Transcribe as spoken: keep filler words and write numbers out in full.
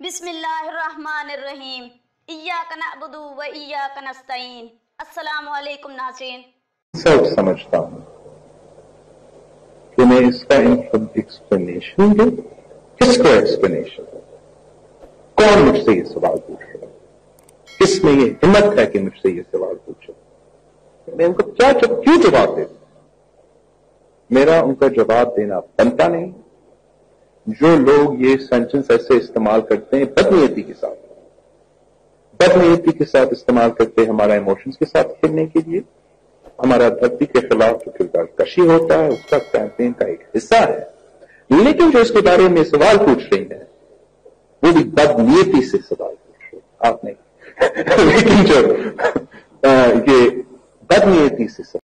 بسم اللہ الرحمن الرحیم، ایاک نعبد و ایاک نستعین۔ السلام علیکم ناظرین۔ سب سمجھتا ہوں کہ میں اس کا ایکسپلینیشن دوں۔ کس کو ایکسپلینیشن دوں؟ کون مجھ سے یہ سوال پوچھ رہا ہے؟ کس میں یہ ہمت ہے کہ مجھ سے یہ سوال پوچھو؟ میں ان کو کیا کیوں جواب دے دوں؟ میرا ان کا جواب دینا بنتا نہیں۔ جو لوگ یہ سینٹنس ایسے استعمال کرتے ہیں بدنیتی کے ساتھ بدنیتی کے ساتھ استعمال کرتے ہیں ہمارا ایموشنز کے ساتھ کھیلنے کے لیے، ہمارا دھرتی کے خلاف جو کردار کشی ہوتا ہے اس کا کیمپین کا ایک حصہ ہے، لیکن جو اس کے بارے میں سوال پوچھ رہی ہیں وہ بھی بدنیتی سے سوال پوچھ رہے ہیں، آپ نہیں لیکن جو یہ بدنیتی سے سوال